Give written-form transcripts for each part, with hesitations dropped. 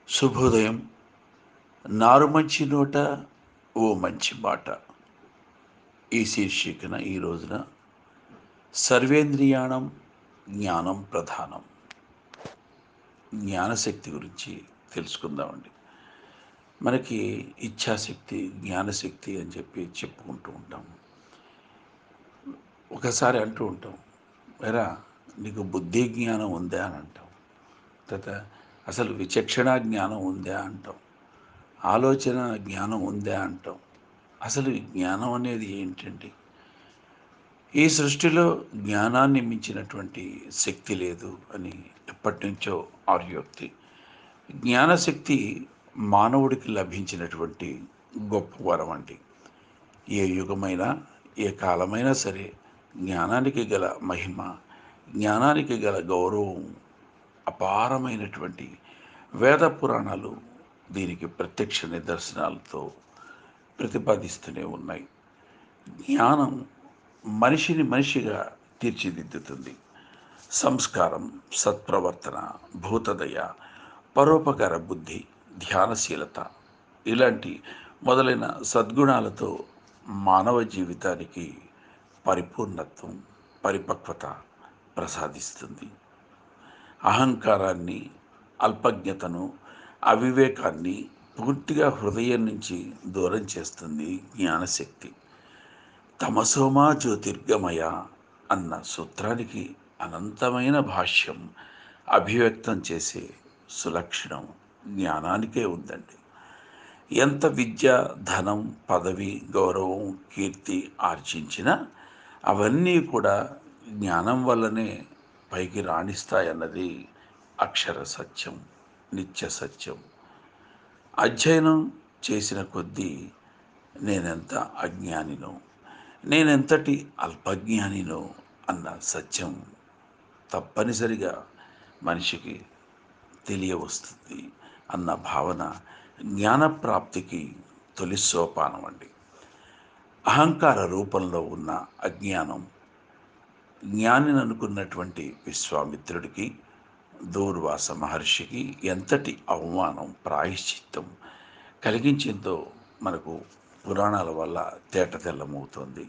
శుభోదయం. నారు మంచి నోట ఓ మంచి మాట ఈ శీర్షికన ఈ రోజున సర్వేంద్రియాణం జ్ఞానం ప్రధానం జ్ఞానశక్తి గురించి తెలుసుకుందామండి. మనకి ఇచ్ఛాశక్తి, జ్ఞానశక్తి అని చెప్పి చెప్పుకుంటూ ఉంటాం. ఒకసారి అంటూ ఉంటాం, ఎరా నీకు బుద్ధి జ్ఞానం ఉందా అని అంటాం. తర్వాత అసలు విచక్షణ జ్ఞానం ఉందా అంటాం. ఆలోచన జ్ఞానం ఉందా అంటాం. అసలు ఈ జ్ఞానం అనేది ఏంటండి? ఈ సృష్టిలో జ్ఞానాన్ని మించినటువంటి శక్తి లేదు అని ఎప్పటి నుంచో ఆర్యోక్తి. జ్ఞానశక్తి మానవుడికి లభించినటువంటి గొప్ప వరం అండి. ఏ యుగమైనా, ఏ కాలమైనా సరే జ్ఞానానికి గల మహిమ, జ్ఞానానికి గల గౌరవం అపారమైనటువంటి వేద పురాణాలు దీనికి ప్రత్యక్ష నిదర్శనాలతో ప్రతిపాదిస్తూనే ఉన్నాయి. జ్ఞానం మనిషిని మనిషిగా తీర్చిదిద్దుతుంది. సంస్కారం, సత్ప్రవర్తన, భూతదయ, పరోపకార బుద్ధి, ధ్యానశీలత ఇలాంటి మొదలైన సద్గుణాలతో మానవ జీవితానికి పరిపూర్ణత్వం, పరిపక్వత ప్రసాదిస్తుంది. అహంకారాన్ని, అల్పజ్ఞతను, అవివేకాన్ని పూర్తిగా హృదయం నుంచి దూరం చేస్తుంది జ్ఞానశక్తి. తమసోమా జ్యోతిర్గమయ అన్న సూత్రానికి అనంతమైన భాష్యం అభివ్యక్తం చేసే సులక్షణం జ్ఞానానికే ఉందండి. ఎంత విద్య, ధనం, పదవి, గౌరవం, కీర్తి ఆర్జించినా అవన్నీ కూడా జ్ఞానం వల్లనే పైకి రాణిస్తాయన్నది అక్షర సత్యం, నిత్య సత్యం. అధ్యయనం చేసిన కొద్దీ నేనెంత అజ్ఞానినో, నేనెంతటి అల్పజ్ఞానినో అన్న సత్యం తప్పనిసరిగా మనిషికి తెలియవస్తుంది అన్న భావన జ్ఞానప్రాప్తికి తొలి సోపానం అండి. అహంకార రూపంలో ఉన్న అజ్ఞానం జ్ఞానిని అనుకున్నటువంటి విశ్వామిత్రుడికి, దూర్వాస మహర్షికి ఎంతటి అవమానం, ప్రాయశ్చిత్తం కలిగించిందో మనకు పురాణాల వల్ల తేటతెల్లమవుతోంది.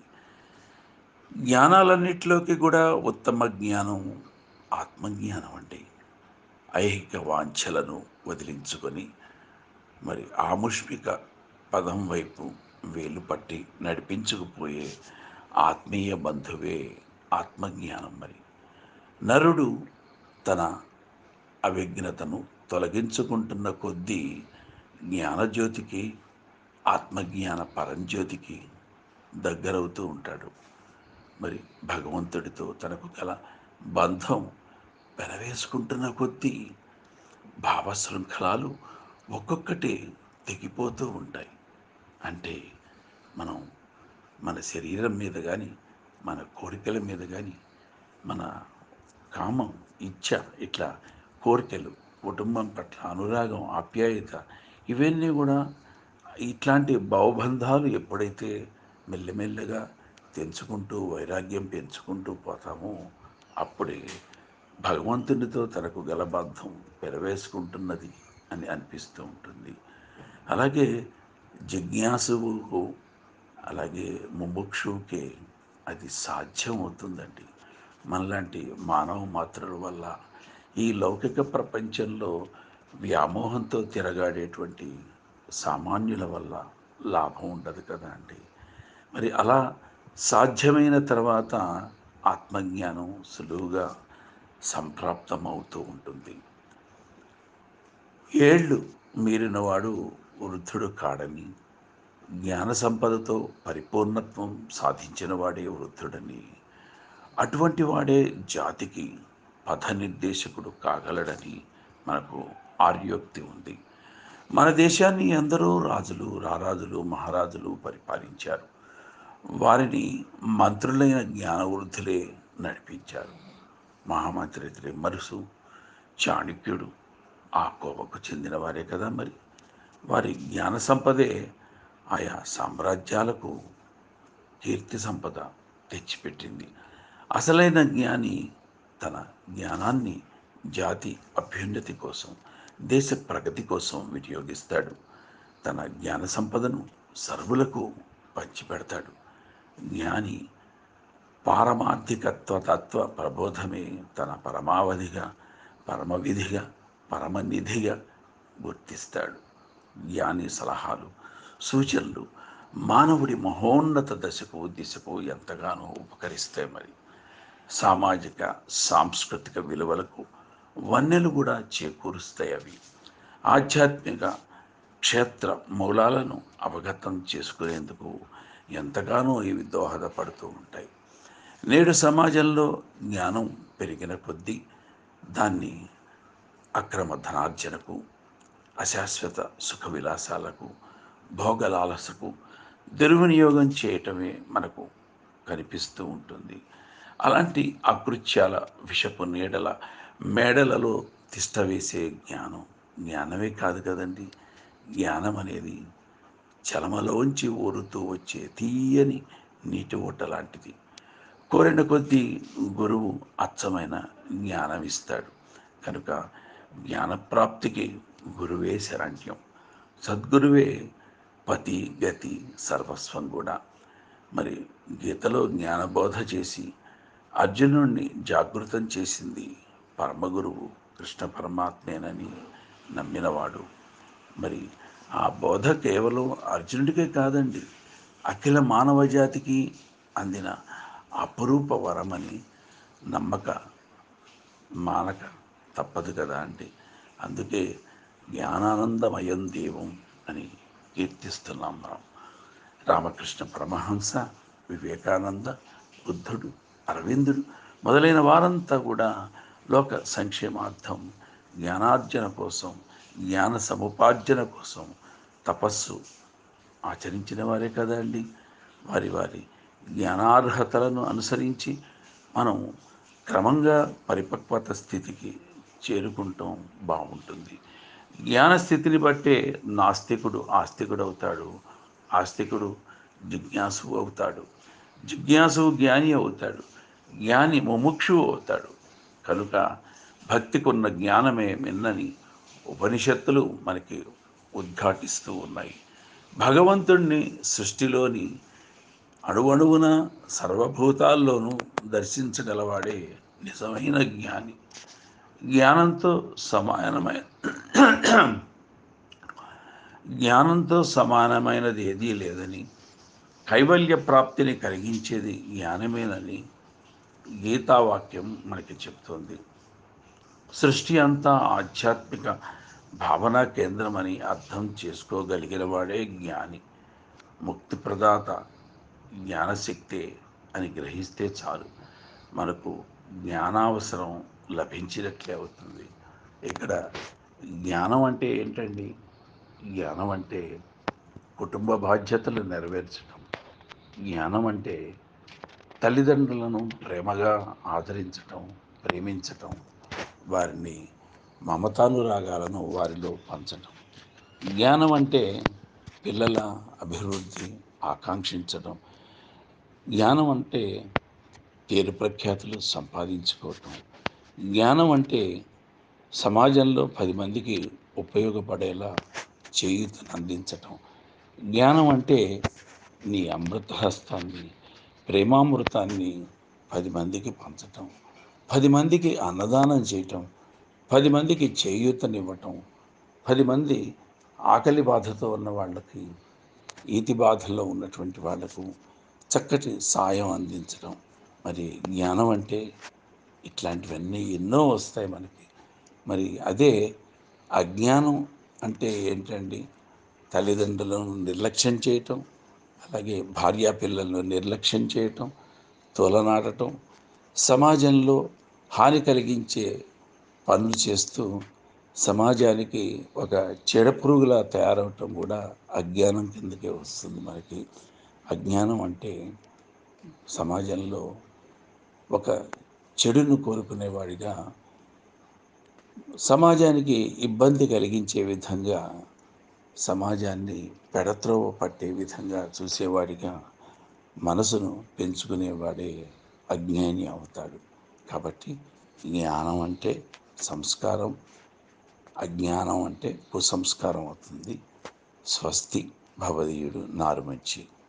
జ్ఞానాలన్నిటిలోకి కూడా ఉత్తమ జ్ఞానం ఆత్మజ్ఞానం అండి. ఐహిక వాంఛలను వదిలించుకొని మరి ఆముష్మిక పదం వైపు వేలు పట్టి నడిపించుకుపోయే ఆత్మీయ బంధువే ఆత్మజ్ఞానం. మరి నరుడు తన అవిఘ్నతను తొలగించుకుంటున్న కొద్దీ జ్ఞానజ్యోతికి, ఆత్మజ్ఞాన పరంజ్యోతికి దగ్గరవుతూ ఉంటాడు. మరి భగవంతుడితో తనకు గల బంధం పెనవేసుకుంటున్న కొద్దీ భావశృంఖలాలు ఒక్కొక్కటి తెగిపోతూ ఉంటాయి. అంటే మనం మన శరీరం మీద కానీ, మన కోరికల మీద కానీ, మన కామం, ఇచ్ఛ, ఇట్లా కోరికలు, కుటుంబం పట్ల అనురాగం, ఆప్యాయత ఇవన్నీ కూడా ఇట్లాంటి భావబంధాలు ఎప్పుడైతే మెల్లమెల్లగా తెంచుకుంటూ వైరాగ్యం పెంచుకుంటూ పోతామో అప్పుడే భగవంతునితో తనకు గల బంధం పెరవేసుకుంటున్నది అని అనిపిస్తూ ఉంటుంది. అలాగే జిజ్ఞాసువుకు, అలాగే ముముక్షువుకే అది సాధ్యం అవుతుందండి. మనలాంటి మానవ మాత్రుల వల్ల ఈ లౌకిక ప్రపంచంలో వ్యామోహంతో తిరగాడేటువంటి సామాన్యుల వల్ల లాభం ఉండదు కదా అండి. మరి అలా సాధ్యమైన తర్వాత ఆత్మజ్ఞానం సులువుగా సంప్రాప్తమవుతూ ఉంటుంది. ఏళ్ళు మీరినవాడు వృద్ధుడు కాడని, జ్ఞాన సంపదతో పరిపూర్ణత్వం సాధించిన వాడే వృద్ధుడని, అటువంటి వాడే జాతికి పథ నిర్దేశకుడు కాగలడని మనకు ఆర్యోక్తి ఉంది. మన దేశాన్ని ఎందరో రాజులు, రారాజులు, మహారాజులు పరిపాలించారు. వారిని మంత్రులైన జ్ఞానవృద్ధులే నడిపించారు. మహామంత్రి త్రిమ్మరుసు, చాణక్యుడు ఆ కోవకు చెందిన వారే కదా. మరి వారి జ్ఞాన సంపదే ఆయా సామ్రాజ్యాలకు కీర్తి సంపద తెచ్చిపెట్టింది. అసలైన జ్ఞాని తన జ్ఞానాన్ని జాతి అభ్యున్నతి కోసం, దేశ ప్రగతి కోసం వినియోగిస్తాడు. తన జ్ఞాన సంపదను సర్వులకు పంచిపెడతాడు. జ్ఞాని పారమార్థికత్వ తత్వ ప్రబోధమే తన పరమావధిగా, పరమవిధిగా, పరమనిధిగా గుర్తిస్తాడు. జ్ఞాని సలహాలు, సూచనలు మానవుడి మహోన్నత దిశకు ఎంతగానో ఉపకరిస్తాయి. మరి సామాజిక సాంస్కృతిక విలువలకు వన్నెలు కూడా చేకూరుస్తాయి. అవి ఆధ్యాత్మిక క్షేత్ర మూలాలను అవగతం చేసుకునేందుకు ఎంతగానో ఇవి దోహదపడుతూ ఉంటాయి. నేడు సమాజంలో జ్ఞానం పెరిగిన కొద్దీ దాన్ని అక్రమ ధనార్జనకు, అశాశ్వత సుఖ విలాసాలకు, భోగలాలసకు దుర్వినియోగం చేయటమే మనకు కనిపిస్తూ ఉంటుంది. అలాంటి అకృత్యాల విషపు నీడల మేడలలో తిష్టవేసే జ్ఞానమే కాదు కదండి. జ్ఞానం అనేది చలమలోంచి ఊరుతూ వచ్చే తీయని నీటి ఊట లాంటిది. కోరిన కొద్దీ గురువు అచ్చమైన జ్ఞానం ఇస్తాడు. కనుక జ్ఞానప్రాప్తికి గురువే శరణ్యం. సద్గురువే పతి గతి సర్వస్వం కూడా. మరి గీతలో జ్ఞానబోధ చేసి అర్జునుడిని జాగృతం చేసింది పరమగురువు కృష్ణ పరమాత్మేనని నమ్మినవాడు. మరి ఆ బోధ కేవలం అర్జునుడికే కాదండి, అఖిల మానవ జాతికి అందిన అపురూప వరమని నమ్మక మానక తప్పదు కదా అండి. అందుకే జ్ఞానానందమయం దేవం అని కీర్తిస్తున్నాం మనం. రామకృష్ణ పరమహంస, వివేకానంద, బుద్ధుడు, అరవిందుడు మొదలైన వారంతా కూడా లోక సంక్షేమార్థం, జ్ఞానార్జన కోసం, జ్ఞాన సముపార్జన కోసం తపస్సు ఆచరించిన వారే కదా అండి. వారి వారి జ్ఞానార్హతలను అనుసరించి మనం క్రమంగా పరిపక్వత స్థితికి చేరుకుంటాం, బాగుంటుంది. జ్ఞాన స్థితిని బట్టే నాస్తికుడు ఆస్తికుడు అవుతాడు, ఆస్తికుడు జిజ్ఞాసువు అవుతాడు, జిజ్ఞాసువు జ్ఞాని అవుతాడు, జ్ఞాని ముముక్షువు అవుతాడు. కనుక భక్తికున్న జ్ఞానమే మిన్నని ఉపనిషత్తులు మనకి ఉద్ఘాటిస్తూ ఉన్నాయి. భగవంతుణ్ణి సృష్టిలోని అణువణువున సర్వభూతాల్లోనూ దర్శించగలవాడే నిజమైన జ్ఞాని. జ్ఞానంతో సమానమైన జ్ఞానంతో సమానమైనది ఏదీ లేదని, కైవల్య ప్రాప్తిని కలిగించేది జ్ఞానమేనని గీతావాక్యం మనకి చెప్తోంది. సృష్టి అంతా ఆధ్యాత్మిక భావనా కేంద్రమని అర్థం చేసుకోగలిగిన వాడే జ్ఞాని. ముక్తి ప్రదాత జ్ఞానశక్తే అని గ్రహిస్తే చాలు, మనకు జ్ఞానావసరం లభించినట్లే అవుతుంది. ఇక్కడ జ్ఞానం అంటే ఏంటండి? జ్ఞానం అంటే కుటుంబ బాధ్యతలు నెరవేర్చడం. జ్ఞానం అంటే తల్లిదండ్రులను ప్రేమగా ఆదరించటం, ప్రేమించటం, వారిని మమతానురాగాలను వారిలో పంచటం. జ్ఞానం అంటే పిల్లల అభివృద్ధి ఆకాంక్షించడం. జ్ఞానం అంటే పేరు ప్రఖ్యాతులు సంపాదించుకోవటం. జ్ఞానం అంటే సమాజంలో 10 మందికి ఉపయోగపడేలా చేయూతను అందించటం. జ్ఞానం అంటే నీ అమృతహస్తాన్ని, ప్రేమామృతాన్ని 10 మందికి పంచటం, 10 మందికి అన్నదానం చేయటం, 10 మందికి చేయూతనివ్వటం, 10 మంది ఆకలి బాధతో ఉన్న వాళ్ళకి, ఈతి బాధల్లో ఉన్నటువంటి వాళ్లకు చక్కటి సాయం అందించడం. మరి జ్ఞానం అంటే ఇట్లాంటివన్నీ ఎన్నో వస్తాయి మనకి. మరి అదే అజ్ఞానం అంటే ఏంటండి? తల్లిదండ్రులను నిర్లక్ష్యం చేయటం, అలాగే భార్యా పిల్లలను నిర్లక్ష్యం చేయటం, తోలనాడటం, సమాజంలో హాని కలిగించే పనులు చేస్తూ సమాజానికి ఒక చెడపురుగులా తయారవటం కూడా అజ్ఞానం కిందకే వస్తుంది మనకి. అజ్ఞానం అంటే సమాజంలో ఒక చెడును కోరుకునేవాడిగా, సమాజానికి ఇబ్బంది కలిగించే విధంగా, సమాజాన్ని పెడత్రోవ పట్టే విధంగా చూసేవాడిగా మనసును పెంచుకునేవాడే అజ్ఞాని అవుతాడు. కాబట్టి జ్ఞానం అంటే సంస్కారం, అజ్ఞానం అంటే కుసంస్కారం అవుతుంది. స్వస్తి భవదీయుడు నారుమంచి.